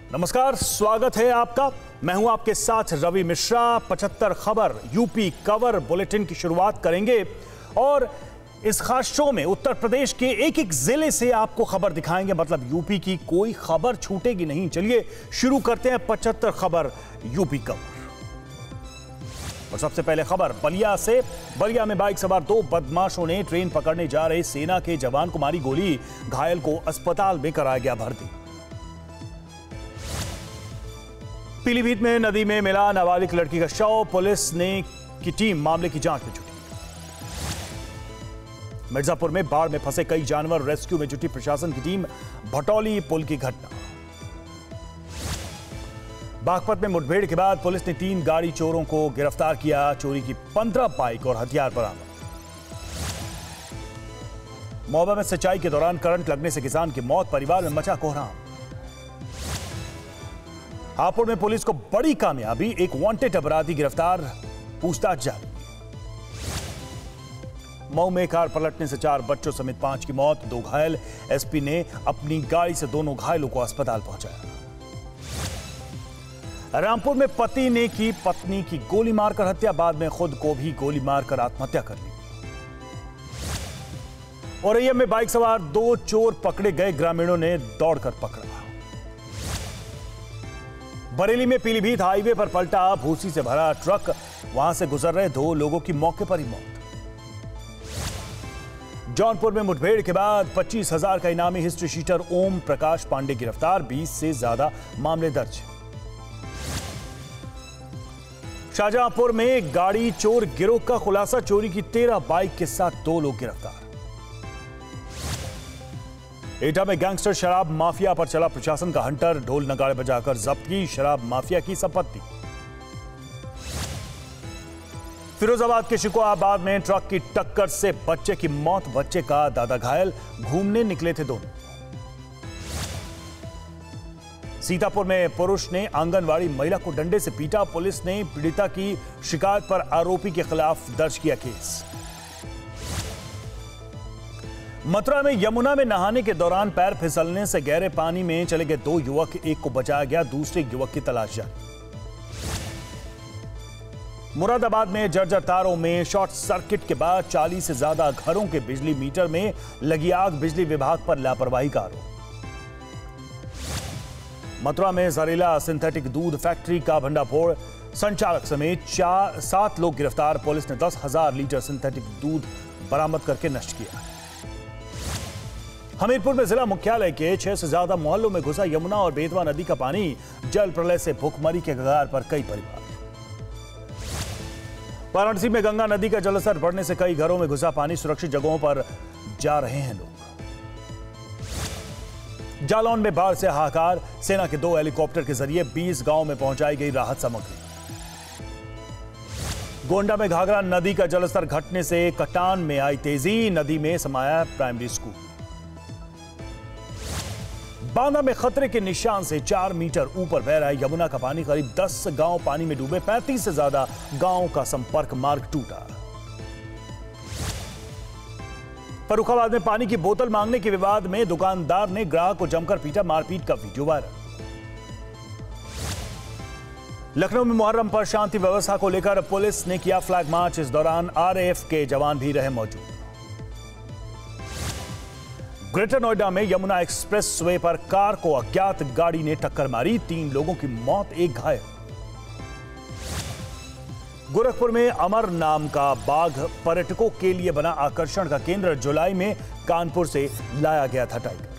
नमस्कार, स्वागत है आपका। मैं हूं आपके साथ रवि मिश्रा। 75 खबर यूपी कवर बुलेटिन की शुरुआत करेंगे और इस खास शो में उत्तर प्रदेश के एक एक जिले से आपको खबर दिखाएंगे। मतलब यूपी की कोई खबर छूटेगी नहीं। चलिए शुरू करते हैं 75 खबर यूपी कवर। और सबसे पहले खबर बलिया से। बलिया में बाइक सवार 2 बदमाशों ने ट्रेन पकड़ने जा रहे सेना के जवान को मारी गोली। घायल को अस्पताल में कराया गया भर्ती। पीलीभीत में नदी में मिला नाबालिग लड़की का शव। पुलिस की टीम मामले की जांच में जुटी। मिर्जापुर में बाढ़ में फंसे कई जानवर रेस्क्यू में जुटी प्रशासन की टीम। भटौली पुल की घटना। बागपत में मुठभेड़ के बाद पुलिस ने 3 गाड़ी चोरों को गिरफ्तार किया। चोरी की 15 बाइक और हथियार बरामद। महोबा में सिंचाई के दौरान करंट लगने से किसान की मौत। परिवार में मचा कोहराम। हापुड़ में पुलिस को बड़ी कामयाबी। एक वांटेड अपराधी गिरफ्तार। पूछताछ जारी। मऊ में कार पलटने से 4 बच्चों समेत 5 की मौत, 2 घायल। एसपी ने अपनी गाड़ी से दोनों घायलों को अस्पताल पहुंचाया। रामपुर में पति ने की पत्नी की गोली मारकर हत्या। बाद में खुद को भी गोली मारकर आत्महत्या कर ली। औरैया में बाइक सवार 2 चोर पकड़े गए। ग्रामीणों ने दौड़कर पकड़ा। बरेली में पीलीभीत हाईवे पर पलटा भूसी से भरा ट्रक। वहां से गुजर रहे 2 लोगों की मौके पर ही मौत। जौनपुर में मुठभेड़ के बाद 25,000 का इनामी हिस्ट्री शीटर ओम प्रकाश पांडे गिरफ्तार। 20 से ज्यादा मामले दर्ज। शाहजहांपुर में गाड़ी चोर गिरोह का खुलासा। चोरी की 13 बाइक के साथ 2 लोग गिरफ्तार। एटा में गैंगस्टर शराब माफिया पर चला प्रशासन का हंटर। ढोल नगाड़े बजाकर जब्त की शराब माफिया की संपत्ति। फिरोजाबाद के शिकोहाबाद में ट्रक की टक्कर से बच्चे की मौत। बच्चे का दादा घायल। घूमने निकले थे दोनों। सीतापुर में पुरुष ने आंगनवाड़ी महिला को डंडे से पीटा। पुलिस ने पीड़िता की शिकायत पर आरोपी के खिलाफ दर्ज किया केस। मथुरा में यमुना में नहाने के दौरान पैर फिसलने से गहरे पानी में चले गए 2 युवक। एक को बचाया गया, दूसरे युवक की तलाश जारी। मुरादाबाद में जर्जर तारों में शॉर्ट सर्किट के बाद 40 से ज्यादा घरों के बिजली मीटर में लगी आग। बिजली विभाग पर लापरवाही का आरोप। मथुरा में जहरीला सिंथेटिक दूध फैक्ट्री का भंडाफोड़। संचालक समेत 7 लोग गिरफ्तार। पुलिस ने 10,000 लीटर सिंथेटिक दूध बरामद करके नष्ट किया। हमीरपुर में जिला मुख्यालय के 6 से ज्यादा मोहल्लों में घुसा यमुना और बेतवा नदी का पानी। जल प्रलय से भुखमरी के कगार पर कई परिवार। वाराणसी में गंगा नदी का जलस्तर बढ़ने से कई घरों में घुसा पानी। सुरक्षित जगहों पर जा रहे हैं लोग। जालौन में बाढ़ से हाहाकार। सेना के 2 हेलीकॉप्टर के जरिए 20 गांव में पहुंचाई गई राहत सामग्री। गोंडा में घाघरा नदी का जलस्तर घटने से कटान में आई तेजी। नदी में समाया प्राइमरी स्कूल। बांदा में खतरे के निशान से 4 मीटर ऊपर बह रहा है यमुना का पानी। करीब 10 गांव पानी में डूबे। 35 से ज्यादा गांवों का संपर्क मार्ग टूटा। फर्रुखाबाद में पानी की बोतल मांगने के विवाद में दुकानदार ने ग्राहक को जमकर पीटा। मारपीट का वीडियो वायरल। लखनऊ में मुहर्रम पर शांति व्यवस्था को लेकर पुलिस ने किया फ्लैग मार्च। इस दौरान आरएएफ के जवान भी रहे मौजूद। ग्रेटर नोएडा में यमुना एक्सप्रेस वे पर कार को अज्ञात गाड़ी ने टक्कर मारी। 3 लोगों की मौत, 1 घायल। गोरखपुर में अमर नाम का बाघ पर्यटकों के लिए बना आकर्षण का केंद्र। जुलाई में कानपुर से लाया गया था टाइगर।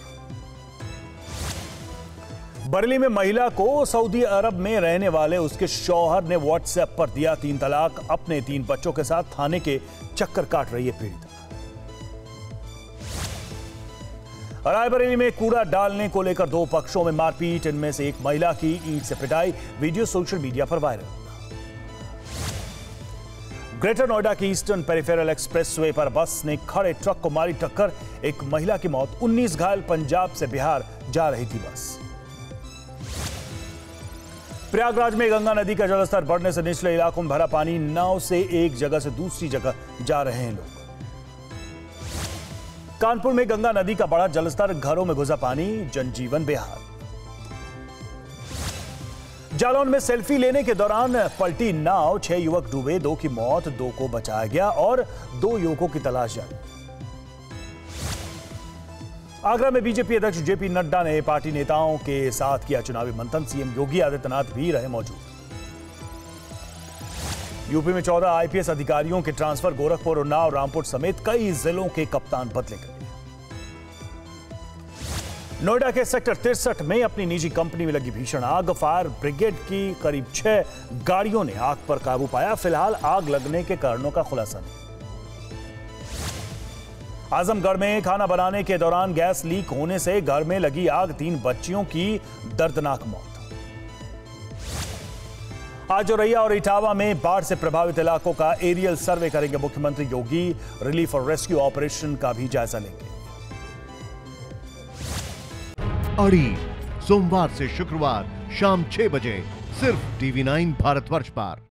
बरेली में महिला को सऊदी अरब में रहने वाले उसके शौहर ने व्हाट्सएप पर दिया 3 तलाक। अपने 3 बच्चों के साथ थाने के चक्कर काट रही है पीड़िता। रायबरेली में कूड़ा डालने को लेकर 2 पक्षों में मारपीट। इनमें से एक महिला की ईंट से पिटाई। वीडियो सोशल मीडिया पर वायरल। ग्रेटर नोएडा की ईस्टर्न पेरिफेरल एक्सप्रेसवे पर बस ने खड़े ट्रक को मारी टक्कर। एक महिला की मौत, 19 घायल। पंजाब से बिहार जा रही थी बस। प्रयागराज में गंगा नदी का जलस्तर बढ़ने से निचले इलाकों में भरा पानी। नाव से एक जगह से दूसरी जगह जा रहे हैं लोग। कानपुर में गंगा नदी का बढ़ा जलस्तर। घरों में घुसा पानी। जनजीवन बेहाल। जालौन में सेल्फी लेने के दौरान पलटी नाव, 6 युवक डूबे, 2 की मौत, 2 को बचाया गया और 2 युवकों की तलाश जारी। आगरा में बीजेपी अध्यक्ष जेपी नड्डा ने पार्टी नेताओं के साथ किया चुनावी मंथन। सीएम योगी आदित्यनाथ भी रहे मौजूद। यूपी में 14 आईपीएस अधिकारियों के ट्रांसफर, गोरखपुर, उन्नाव, रामपुर समेत कई जिलों के कप्तान बदले गए। नोएडा के सेक्टर 63 में अपनी निजी कंपनी में लगी भीषण आग। फायर ब्रिगेड की करीब 6 गाड़ियों ने आग पर काबू पाया। फिलहाल आग लगने के कारणों का खुलासा नहीं। आजमगढ़ में खाना बनाने के दौरान गैस लीक होने से घर में लगी आग, 3 बच्चियों की दर्दनाक मौत। आज औरैया और इटावा में बाढ़ से प्रभावित इलाकों का एरियल सर्वे करेंगे मुख्यमंत्री योगी। रिलीफ और रेस्क्यू ऑपरेशन का भी जायजा लेंगे। अड़ी सोमवार से शुक्रवार शाम 6 बजे सिर्फ TV9 भारतवर्ष पर।